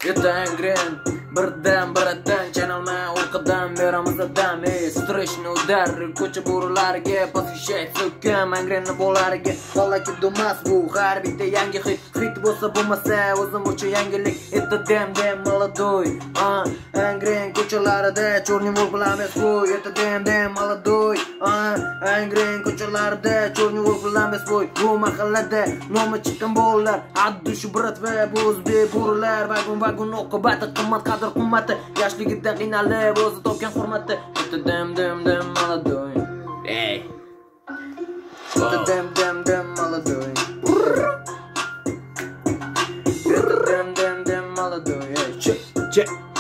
Etangren birdan biratan chanalma o'qidan beramizdan streshni udar ko'cha bo'rilariga posishak so'kkan mangrenni bo'lariga holaki dumas bu har bitta yangi hit bo'lsa bo'lmasa o'zim uchun yangilik это dem молодой angren ko'chalarida черный волк bilan biz bo'y это dem молодой angren ko'chalarida черный волк bilan biz bo'y bu mahallada nomi chiqqan bolalar addush brat va bo'zbek bo'rilar vagon oqibati qimmat qadr qimmati yoshligidan qiynalib o'zi topgan hurmati это dem молодой ey это dem молодой это dem молодой ey